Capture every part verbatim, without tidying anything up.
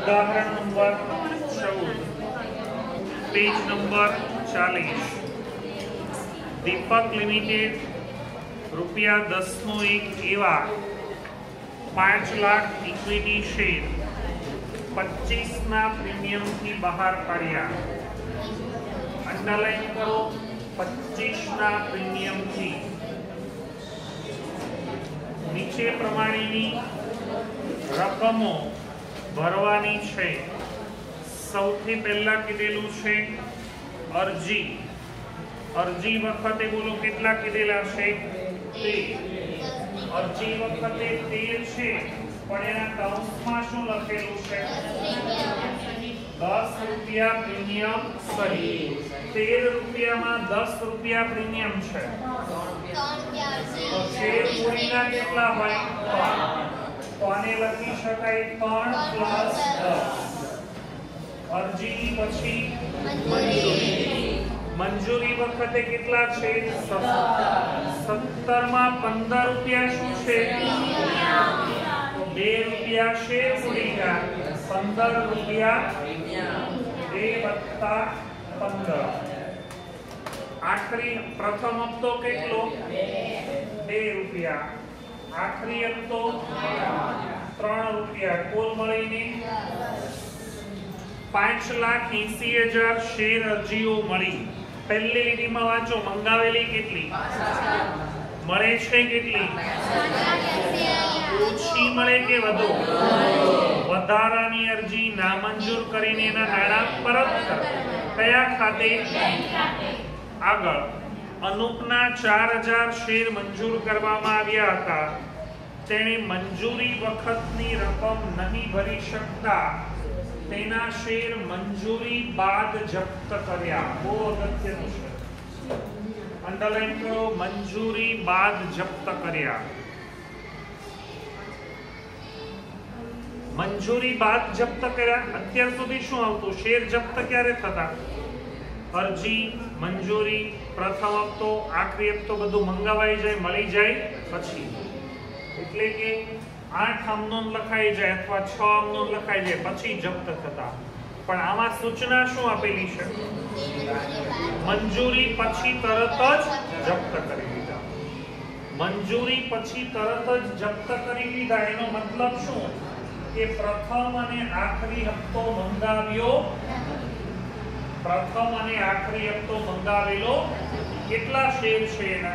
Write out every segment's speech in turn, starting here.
उदाहरण नंबर चौदह, page number चालीस। दीपक लिमिटेड रुपया दस नो एक एवा पांच लाख इक्विटी शेर पच्चीस ना प्रीमियम थी बहार काढ्या। अंडरलाइन करो, पच्चीस ना प्रीमियम थी। नीचे प्रमाणेनी रकमो भरवानी छे। सौथी पहला कीधेलुं छे अरजी। अरजी वखते बोलो केटला कीधेला छे? तेर। अरजी वखते तेर छे, पण एना काउंसमां शुं लखेलुं छे? दस रुपया प्रीमियम सही। तेर रुपया में दस रुपया प्रीमियम छे तो शेर मूડીના કેટલા હોય? ત્રણ। તો આને લખી શકાય ત્રણ પ્લસ દસ। અરજી પછી મંજૂરી। મંજૂરી વખતે કેટલા છે? સત્તર માં પંદર રૂપિયા શું છે? તો બે રૂપિયા શેર મૂડીના, पंदर रुपया बे वत्ता पंदर। आखरी प्रथम हप्तो केटलो? बे रुपया। आखरी हप्तो त्रण रुपया। कुल मळीने पांच लाख एसी हजार शेर अरजीओ मळी। पहली લીટીમાં વાંચો, મંગાવેલી કેટલી મળે છે? કેટલી? ઓછી મળે કે વધુ? વધારાની અરજી નામંજૂર કરીને એના નાણાં પરત કર। કયા ખાતે? આગળ અનુપના ચાર હજાર શેર મંજૂર કરવામાં આવ્યા હતા। તેણે મંજૂરી વખતની રકમ નહીં ભરી શકતા તેના શેર મંજૂરી બાદ જપ્ત કર્યા। બહુ અગત્યનું છે, અંડરલાઈન કરો, મંજૂરી બાદ જપ્ત કર્યા। मंजूरी बाद जप्त कर्या। अत्यार सुधी शुं आवतुं? शेर जप्त क्यारे थता? अरजी, मंजूरी, प्रथम हप्तो, आखरी हप्तो बधुं मंगावाई जाय, मळी जाय पछी। एटले के आठ आमनोंध लखाई जाय अथवा छ आमनोंध लखाई जाय पछी जप्त थता। पण आमां सूचना शुं आपेली छे? मंजूरी पछी तरत ज जप्त करी दीधा। मंजूरी पछी तरत ज जप्त करी दीधा एनो मतलब शुं? કે પ્રથમ અને આખરી હપ્તો મંગાવ્યો, પ્રથમ અને આખરી હપ્તો મંગાવેલો કેટલા શેર છે એના?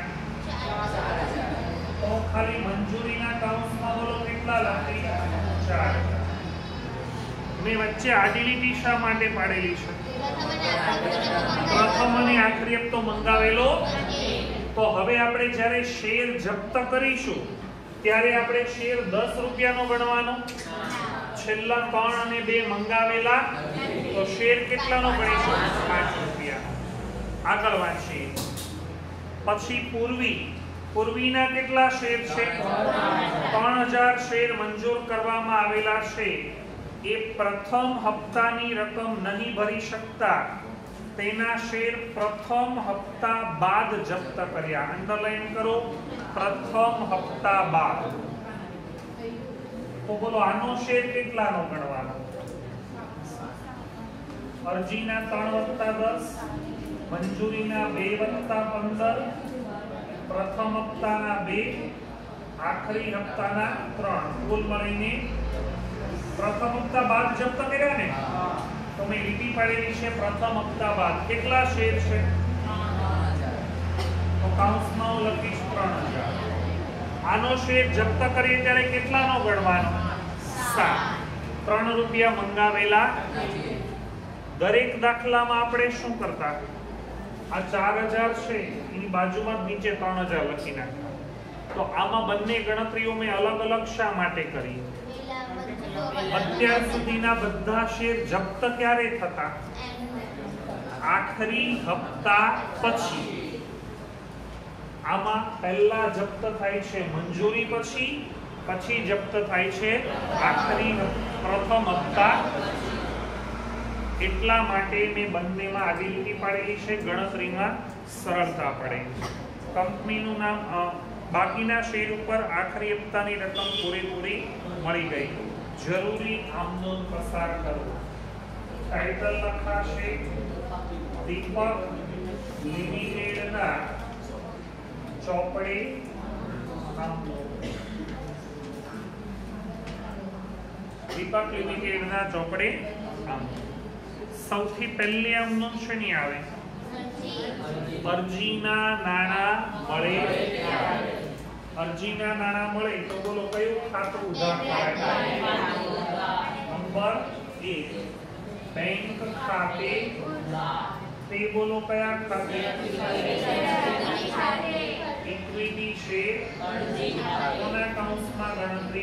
તો ખાલી મંજૂરીના કાઉન્સમાં બોલો કેટલા લખી? ચાર। મેં વચ્ચે આડી લીટી શા માટે પાડેલી છે? પ્રથમ અને આખરી હપ્તો મંગાવેલો। તો હવે આપણે જ્યારે શેર જપ્ત કરીશું ત્યારે આપણે શેર દસ રૂપિયાનો ગણવાનો। છેલ્લા ત્રણ અને બે મંગાવેલા તો શેર કેટલાનો ગણીશું? પાંચ રૂપિયા। આગળ વાંચીએ પછી પૂર્વી। પૂર્વીના કેટલા શેર છે? ત્રણ હજાર શેર મંજૂર કરવામાં આવેલા છે। એ પ્રથમ હપ્તાની રકમ નહીં ભરી શકતા તેના શેર પ્રથમ હપ્તા બાદ જપ્ત કર્યા। અંડરલાઈન કરો, પ્રથમ હપ્તા બાદ। તો બોલો આનો શેર કેટલાનો ગણવાનો? અરજીના ત્રણ વત્તા દસ, મંજૂરીના બે વત્તા પંદર, પ્રથમ હપ્તાના બે, આખરી હપ્તાના ત્રણ, કુલ મળીને પ્રથમ હપ્તા બાદ જપ્ત કર્યા ને? તો મેં લીટી પાડેલી છે પ્રથમ હપ્તા બાદ કેટલા શેર છે? તો કાઉન્સમાં હું લખીશ ત્રણ હજાર। આનો શેર જપ્ત કરીએ ત્યારે કેટલાનો ગણવાનો? સાત। ત્રણ રૂપિયા મંગાવેલા। દરેક દાખલામાં આપણે શું કરતા? આ ચાર હજાર છે એની બાજુમાં નીચે ત્રણ હજાર લખી નાખતા। તો આમાં બંને ગણતરીઓ મેં અલગ અલગ શા માટે કરી? અત્યાર સુધીના બધા શેર જપ્ત ક્યારે થતા? આખરી હપ્તા પછી। આમાં પહેલા જપ્ત થાય છે મંજૂરી પછી, પછી જપ્ત થાય છે આખરી પ્રથમ હપ્તા। એટલા માટે મેં બંનેમાં આડી લીટી પાડેલી છે, ગણતરીમાં સરળતા પડે। કંપનીનું નામ, બાકીના શેર ઉપર આખરી હપ્તાની રકમ પૂરેપૂરી મળી ગઈ। જરૂરી આમનોંધ પસાર કરો. ટાઇટલ લખાશે દીપક લિમિટેડના ચોપડે આમનોંધ. દીપક લિમિટેડના ચોપડે આમનોંધ. સૌથી પહેલી આમનોંધ શેની આવે? અરજીના નાણાં મળે. અરજીના નાણાં મળે તો બોલો કયું ખાતું ઉધાર કરાય? નંબર એક બેંક ખાતે. તે બોલો કયા ખાતે? Equity share. કોના કૌંસમાં ગણતરી?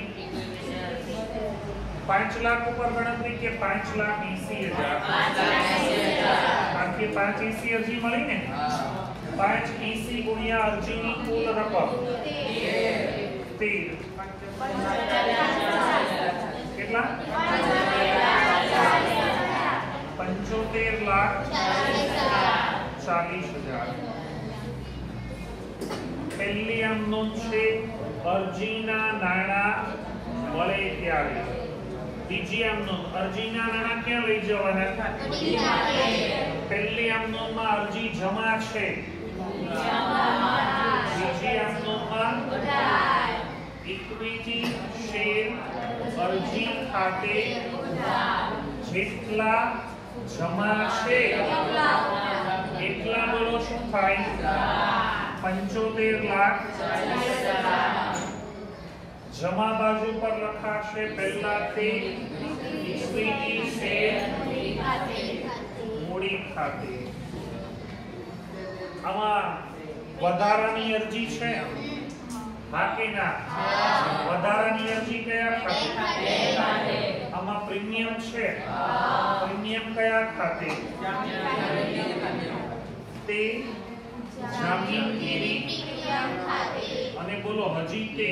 પાંચ લાખ ઉપર ગણતરી કે પાંચ લાખ એસી હજાર? આખી પાંચ એસી અરજી મળી ને? પાંચ એસી ગુણ્યા અરજીની કુલ રકમ તેર. કેટલા? પંચોતેર લાખ ચાલીસ હજાર. પહેલી આમ નોંધ છે અરજીના નાણાં મળે ત્યારે. બીજી આમ નોંધ અરજીના નાણાં ક્યાં લઈ જવાના? પહેલી આમ નોંધમાં અરજી જમા છે. બીજી આમ નોંધમાં ઇક્વિટી શેર અરજી ખાતે જેટલા જમા છે એટલા બોલો શું થાય? પંચોતેર લાખ. જમા બાજુ પર લખાશે પહેલા તે ઇક્વિટી શેર મૂડી ખાતે. આમાં વધારાની અરજી છે? હા કે ના? વધારાની અરજી કયા ખાતે? આમાં પ્રીમિયમ છે. પ્રીમિયમ કયા ખાતે? તે જામીનગીરી અને બોલો હજી તે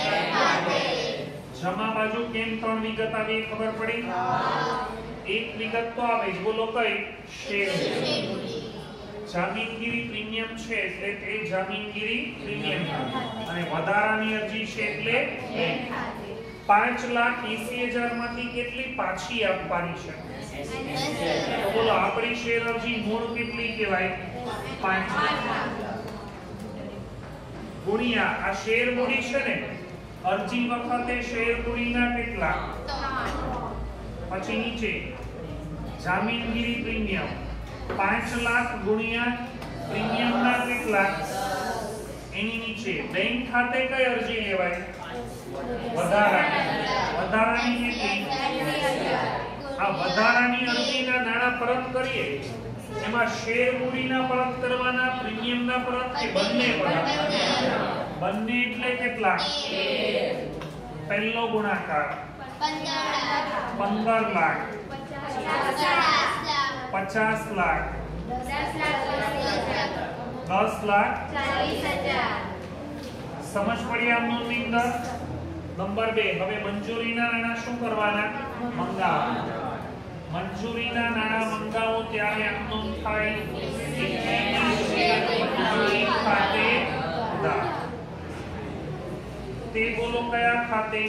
જમા બાજુ કેમ ત્રણ વિગત આવી ખબર પડી? એક વિગત તો આવે જ. બોલો કઈ? શેર. જામીનગીરી પ્રીમિયમ છે એટલે તે જામીનગીરી પ્રીમિયમ અને વધારાની અરજી છે એટલે પાંચ લાખ એસી હજાર માંથી કેટલી પાછી આપવાની છે? તો બોલો આપણી શેર અરજી મૂળ કેટલી કહેવાય? પાંચ ગુણ્યા આ શેર મૂડી છે ને, અરજી વખતે શેર મૂડીના કેટલા? પછી નીચે જામીનગીરી પ્રીમિયમ પાંચ લાખ ગુણ્યા પ્રીમિયમના કેટલા? એની નીચે બેંક ખાતે કઈ અરજી લેવાય? વધારાની. વધારાની કેટલી? આ વધારાની અરજીના નાણાં પરત કરીએ એમાં શેર મૂડીના પરત કરવાના, પ્રીમિયમના પરત કે બંને પરત? બંને એટલે કેટલા? પહેલો ગુણાકાર પંદર લાખ, પચાસ લાખ, દસ લાખ. સમજ પડી આમની અંદર? નંબર બે હવે મંજૂરીના નાણાં શું કરવાના? મંગાવવાના. મંજૂરીના નાણાં મંગાવો ત્યારે આમનો થાય મંજૂરી ખાતે ઉધાર. તે બોલો કયા ખાતે?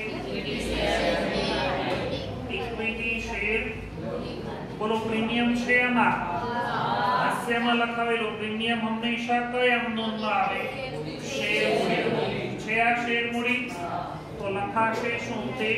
Equity share. બોલો પ્રીમિયમ છે એમાં હાસ્યમાં લખાવેલો પ્રીમિયમ હંમેશા કયા નોંધમાં આવે? શેર મૂડી છે. આ શેર મૂડી તો લખાશે શું? તે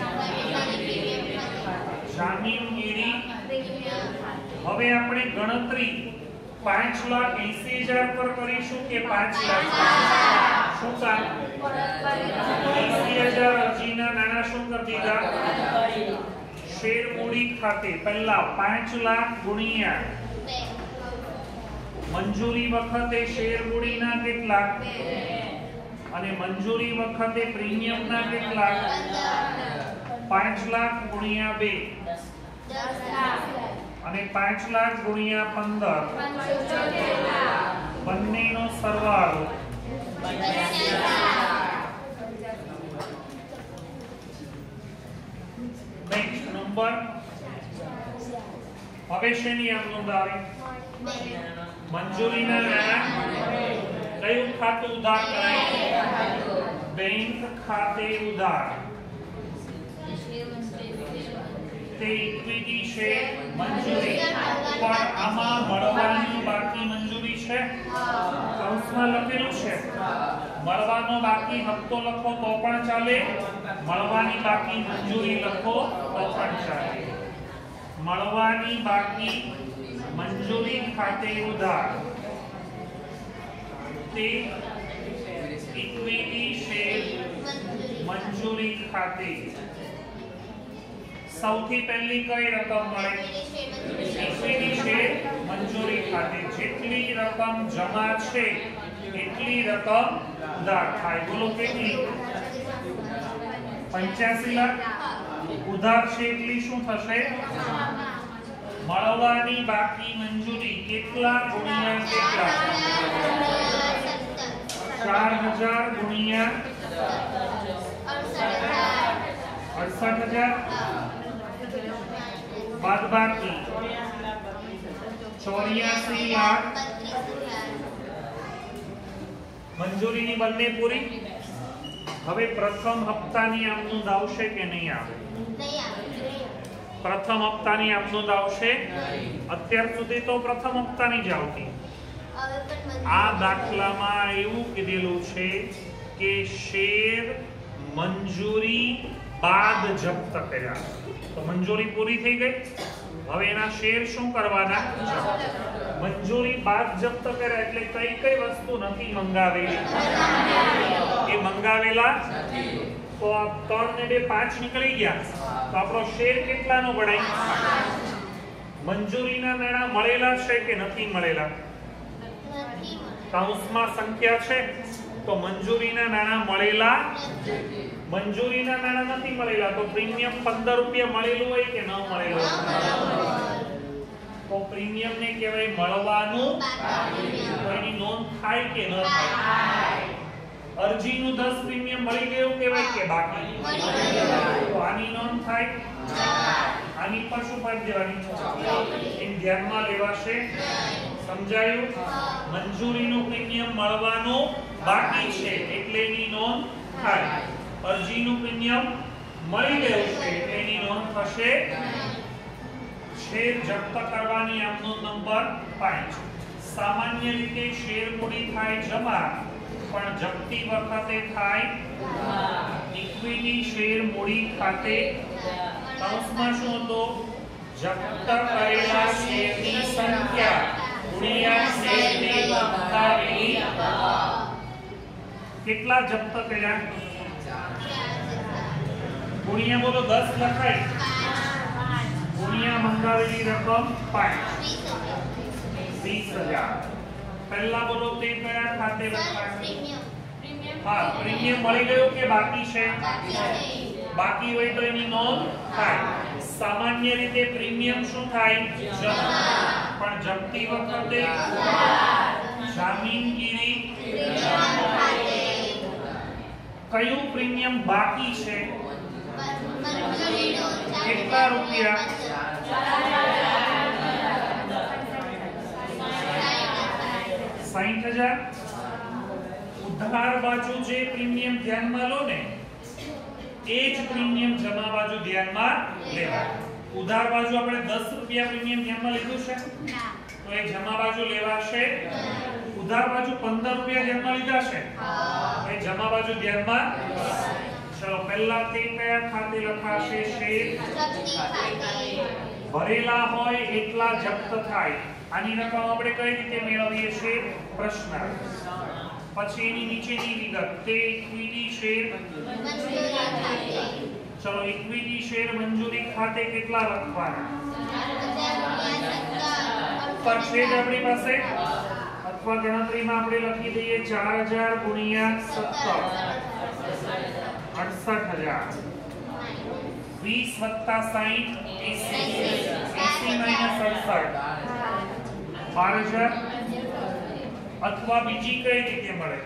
જામીનગીરી. હવે આપણે ગણતરી પાંચ લાખ એસી હજાર પર કરીશું કે પાંચ લાખ? શું કામ? એસી હજાર અરજીના નાણાં શું કરી દીધા? શેર મૂડી ખાતે પહેલા પાંચ લાખ ગુણ્યા મંજૂરી વખતે શેર મૂડીના કેટલા અને મંજૂરી વખતે પ્રીમિયમના કેટલા? પાંચ લાખ ગુણ્યા બે અને પાંચ લાખ ગુણ્યા પંદર બંનેનો સરવાળો નેક્સ્ટ નંબર. હવે શેની આમ નોંધ આવે? મંજૂરીના નાણાં કયું ખાતું ઉધાર કરાય? બેંક ખાતે ઉધાર. તે ઇક્વિટી શેર મંજૂરી, પણ આમાં મળવાની બાકી મંજૂરી છે, કૌંસમાં લખેલું છે મળવાનો બાકી હપ્તો લખો તો પણ ચાલે, મળવાની બાકી મંજૂરી લખો તો પણ ચાલે. મળવાની બાકી મંજૂરી ખાતે ઉધાર તે ઇક્વિટી શેર મંજૂરી ખાતે સૌથી પહેલી કઈ રકમ મળે? ઇક્વિટી શેર મંજૂરી ખાતે જેટલી રકમ જમા છે એટલી રકમ ઉધાર થાય. બોલો કેટલી? પંચ્યાસી લાખ. ઉધાર છે એટલી શું થશે? મળવાની બાકી મંજૂરી કેટલા ગુણ્યા કેટલા? ચાર હજાર ગુણ્યા અડસઠ હજાર બાદ બાકી ચોર્યાસી લાખ. મંજૂરીની બંને પૂરી. હવે પ્રથમ હપ્તાની આમનોંધ આવશે કે નહીં આવે? પ્રથમ હપ્તાની આમનોંધ આવશે. અત્યાર સુધી તો પ્રથમ હપ્તાની જ આવતી. આ દાખલામાં એવું કીધેલું છે કે શેર મંજૂરી બાદ જપ્ત કર્યા, તો મંજૂરી પૂરી થઈ ગઈ. હવે એના શેર શું કરવાના? મંજૂરી બાદ જપ્ત કર્યા એટલે કઈ કઈ વસ્તુ નથી મંગાવેલી? એ મંગાવેલા તો આ ત્રણ ને બે પાંચ નીકળી ગયા, તો આપણો શેર કેટલાનો ગણાય? મંજૂરીના નાણાં મળેલા છે કે નથી મળેલા? કૌંસમાં સંખ્યા છે તો મંજૂરીના નાણાં મળેલા. મંજૂરીના નાણાં નથી મળેલા તો પ્રીમિયમ પંદર રૂપિયા મળેલું હોય કે ન મળેલું હોય? તો પ્રીમિયમ ને કહેવાય મળવાનું. તો એની નોંધ થાય કે ન થાય? અરજીનું દસ પ્રીમિયમ મળી ગયું કહેવાય કે બાકી? તો આની નોંધ થાય. આની પર શું ફરક દેવાની? એમ ધ્યાનમાં લેવાશે. સમજાયું? મંજૂરીનું પ્રીમિયમ મળવાનું બાકી છે એટલે એની નોંધ થાય. અરજીનું પ્રીમિયમ મળી ગયું છે એટલે એની નોંધ થશે. શેર જપ્ત કરવાની આમનો નંબર પાંચ. સામાન્ય રીતે શેર મૂડી થાય જમા, પણ જપ્તી વખતે થાય ઇક્વિટી શેર મૂડી ખાતે. કૌંસમાં શું હતો? જપ્ત કરેલા શેરની સંખ્યા ગુણ્યા શેરની મંગાવેલી. કેટલા જપ્ત કર્યા? ગુણ્યા બોલો દસ લખાય, ગુણ્યા મંગાવેલી રકમ પાંચ, વીસ હજાર. પહેલા બોલો તે કયા ખાતે લખાય? હા, પ્રીમિયમ મળી ગયું કે બાકી છે? બાકી હોય તો એની નોંધ થાય. સામાન્ય રીતે પ્રીમિયમ શું થાય? જમા, પણ જપ્તી વખતે જામીનગીરી. કયું પ્રીમિયમ બાકી છે? કેટલા રૂપિયા? સાઠ હજાર. ઉધાર બાજુ જે પ્રીમિયમ ધ્યાનમાં લો ને એ જ પ્રીમિયમ જમા બાજુ ધ્યાનમાં લેવાય. ઉધાર બાજુ આપણે દસ રૂપિયા પ્રીમિયમ ધ્યાનમાં લીધું છે તો એ જમા બાજુ લેવાશે. ઉધાર બાજુ પંદર રૂપિયા ધ્યાનમાં લીધા છે તો એ જમા બાજુ ધ્યાનમાં. ચલો પહેલા તે કયા ખાતે લખાશે? શેર ભરેલા હોય એટલા જપ્ત થાય. આની રકમ આપણે કઈ રીતે મેળવીએ છીએ? પ્રશ્ન. પછી એની નીચેની વિગત તે ઇક્વિટી શેર. ચલો ઇક્વિટી શેર મંજૂરી ખાતે કેટલા લખવાના? પર છે જ આપણી પાસે, અથવા ગણતરીમાં આપણે લખી દઈએ ચાર હજાર ગુણ્યા સત્તર, અડસઠ હજાર. વીસ વત્તા સાઈઠ, એસી. એસી માઇનસ અડસઠ, બાર હજાર. અથવા બીજી કઈ રીતે મળે?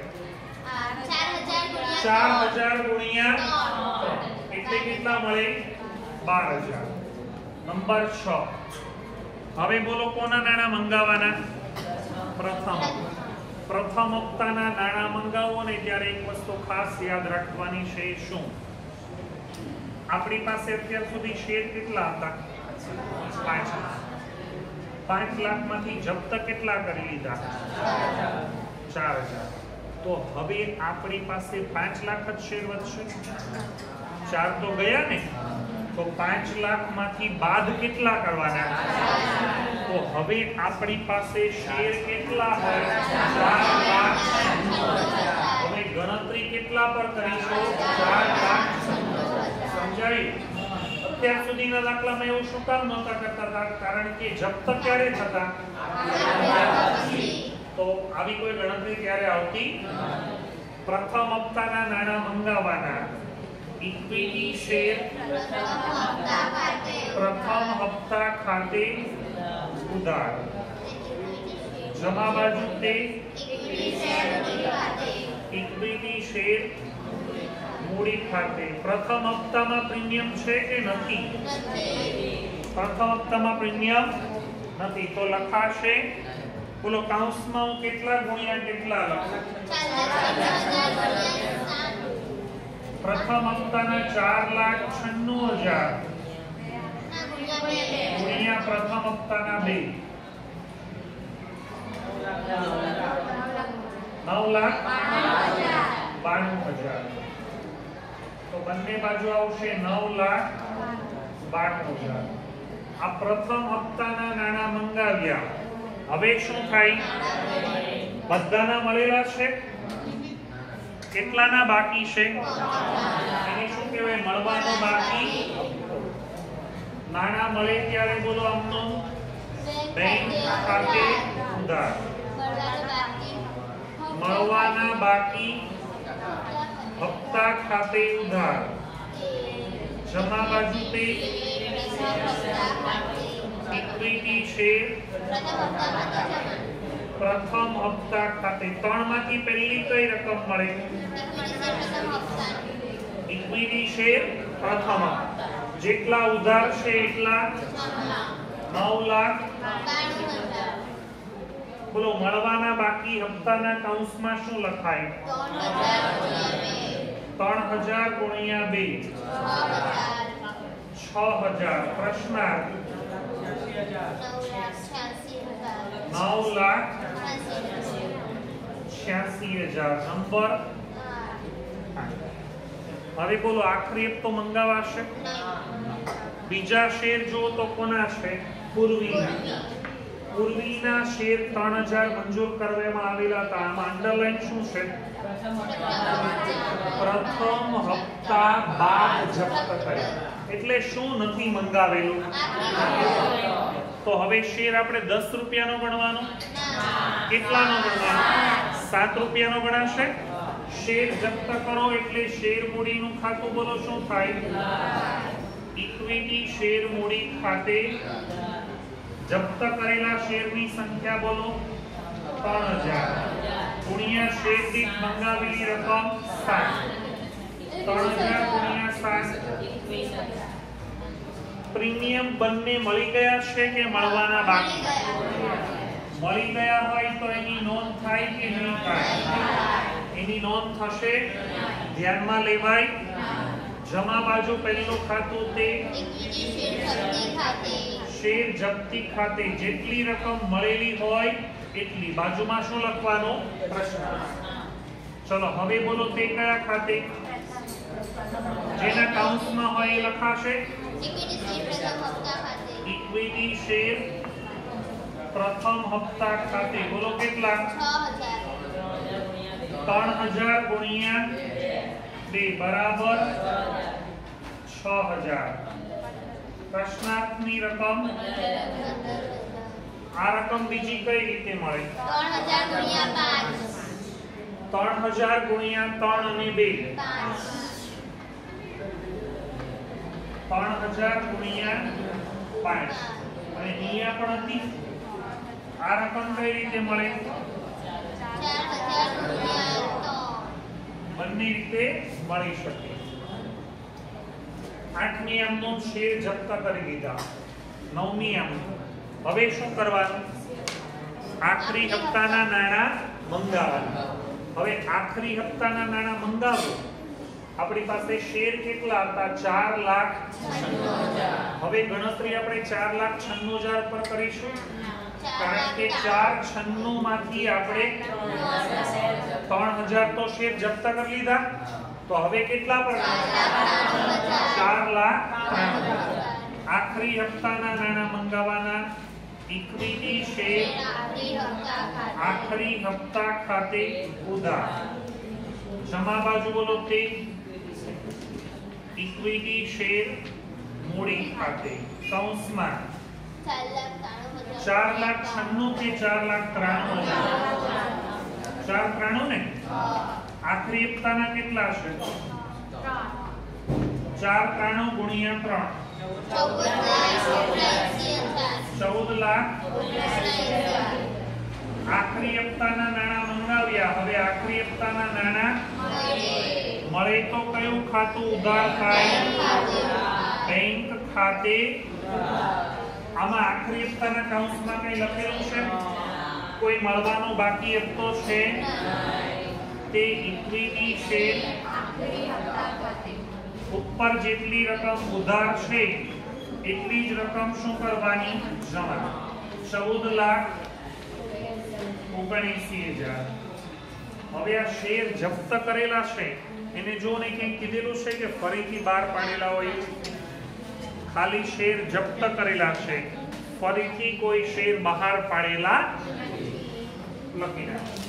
ચાર હજાર ગુણ્યા એટલે કેટલા મળે? બાર હજાર. નંબર છ. હવે બોલો કોના નાણાં મંગાવવાના? પ્રથમ. પ્રથમ હપ્તાના નાણાં મંગાવો ને ત્યારે એક વસ્તુ ખાસ યાદ રાખવાની છે. શું? આપણી પાસે અત્યાર સુધી શેર કેટલા હતા? પાંચ પાંચ લાખ માંથી જપ્ત કેટલા કરી લીધા? ચાર હજાર. તો હવે આપણી પાસે પાંચ લાખ જ શેર વધશે. ચાર તો ગયા ને, તો પાંચ લાખ માંથી બાદ કેટલા કરવાના? તો હવે આપણી પાસે શેર કેટલા હોય? ચાર લાખ. હવે ગણતરી કેટલા પર કરીશું? ચાર લાખ. સમજાયું? અત્યાર સુધીના દાખલામાં એવું શું કામ નહોતા કરતા હતા? કારણ કે જપ્ત ક્યારે થતા? તો આવી કોઈ ગણતરી ક્યારે આવતી? પ્રથમ હપ્તાના નાણાં મંગાવવાના. ઇક્વિટી શેર પ્રથમ હપ્તા ખાતે ઉધાર. જમા બાજુ તે ઇક્વિટી શેર મૂડી ખાતે. પ્રથમ હપ્તામાં પ્રીમિયમ છે કે નથી? પ્રથમ હપ્તામાં પ્રીમિયમ નથી, તો લખાશે, બોલો કૌંસમાં હું કેટલા ગુણ્યા કેટલા લખું? પ્રથમ હપ્તાના ચાર લાખ છન્નું હજાર ગુણ્યા પ્રથમ હપ્તાના બે નવ લાખ બાણું હજાર. તો બંને બાજુ આવશે નવ લાખ બાણું હજાર. આ પ્રથમ હપ્તાના નાણાં મંગાવ્યા. હવે શું થાય? બધાના મળેલા છે, કેટલાના બાકી છે? એને શું કહેવાય? મળવાનો બાકી. નાણાં મળે ત્યારે બોલો આમનો બેંક ખાતે ઉધાર. મળવાના બાકી હપ્તા ખાતે ઉધાર. જમા બાજુ તે ઇક્વિટી શેર પ્રથમ હપ્તા ખાતે. ત્રણ માંથી પહેલી કઈ રકમ મળે? ઇક્વિટી શેર પ્રથમ. જેટલા ઉધાર છે એટલા નવ લાખ. બોલો મળવાના બાકી હપ્તાના કૌંસમાં શું લખાય? ત્રણ હજાર ગુણ્યા બે છ હજાર. પ્રશ્નાર્થ નવ લાખ છ્યાસી હજાર. નંબર. હવે બોલો આખરી હપ્તો મંગાવાશે. બીજા શેર જો તો કોના છે? પૂર્વીના. પૂર્વીના શેર ત્રણ હજાર મંજૂર કરવામાં આવેલા હતા. આમાં અંડરલાઈન શું છે? પ્રથમ હપ્તા બાદ જપ્ત કર્યા. એટલે શું નથી મંગાવેલું? તો હવે શેર આપણે દસ રૂપિયાનો ગણવાનો? કેટલાનો ગણવાનો? સાત રૂપિયાનો ગણાશે. શેર જપ્ત કરો એટલે શેર મૂડીનું ખાતું બોલો શું થાય? ઇક્વિટી શેર મૂડી ખાતે જપ્ત કરેલા શેરની સંખ્યા બોલો ત્રણ હજાર ગુણ્યા શેર દીઠ મંગાવેલી રકમ સાત. ત્રણ હજાર ગુણ્યા સાત. પ્રીમિયમ બંને મળી ગયા છે કે મળવાના બાકી? મળી ગયા હોય તો એની નોંધ થાય કે નહીં થાય? એની નોંધ થશે, ધ્યાનમાં લેવાય. જમા બાજુ પહેલું ખાતું તે શેર જપ્તી ખાતે. જેટલી રકમ મળેલી હોય એટલી. બાજુમાં શું લખવાનો? પ્રશ્ન. ચલો હવે બોલો તે કયા ખાતે? જેના કૌંસમાં હોય એ લખાશે. ઇક્વિટી શેર પ્રથમ હપ્તા ખાતે. બોલો કેટલા? ત્રણ હજાર ગુણ્યા બે બરાબર છ હજાર. પ્રશ્નાર્થની રકમ. આ રકમ બીજી કઈ રીતે મળે? ત્રણ હજાર ગુણ્યા ત્રણ અને બે ત્રણ હજાર ગુણ્યા પાંચ. અને અહીંયા પણ હતી. આ રકમ કઈ રીતે મળે? બંને રીતે મળી શકે. આઠમી આમનો શેર જપ્ત કરી લીધા. નવમી આમનો. હવે શું કરવાનું? આખરી હપ્તાના નાણાં મંગાવવાના. હવે આખરી હપ્તાના નાણાં મંગાવો. આપણી પાસે શેર કેટલા હતા? ચાર લાખ હવે ગણતરી આપણે ચાર લાખ છન્નું હજાર પર કરીશું, કારણ કે ચાર છન્નું માંથી આપણે ત્રણ હજાર તો શેર જપ્ત કરી લીધા, તો હવે કેટલા પર? ચાર લાખ. આખરી હપ્તાના નાણાં મંગાવવાના. ઇક્વિટી શેર આખરી હપ્તા ખાતે ઉધાર. જમા બાજુ બોલો તે ઇક્વિટી શેર મૂડી ખાતે કૌંસમાં ચાર લાખ છન્નું કે ચાર લાખ ત્રાણું હજાર? ચાર ત્રાણું ને. આખરી હપ્તાના કેટલા છે? ચાર ત્રાણું ગુણ્યા ત્રણ ચૌદ લાખ. આખરી હપ્તાના નાણાં મંગાવ્યા. હવે આખરી હપ્તાના નાણાં મળે તો કયું ખાતું ઉધાર થાય? બેંક ખાતે. આમાં આખરી હપ્તાના કૌંસમાં કઈ લખેલું છે? કોઈ મળવાનો બાકી હપ્તો છે? તે ઇક્વિટી શેર ઉપર જેટલી રકમ ઉધાર છે એટલી જ રકમ શું કરવાની? જમા. ચૌદ લાખ ઓગણએંસી હજાર. હવે આ શેર જપ્ત કરેલા છે એને જો ને કંઈક કીધેલું છે કે ફરીથી બહાર પાડેલા હોય? ખાલી શેર જપ્ત કરેલા છે, ફરીથી કોઈ શેર બહાર પાડેલા લખી નાખો.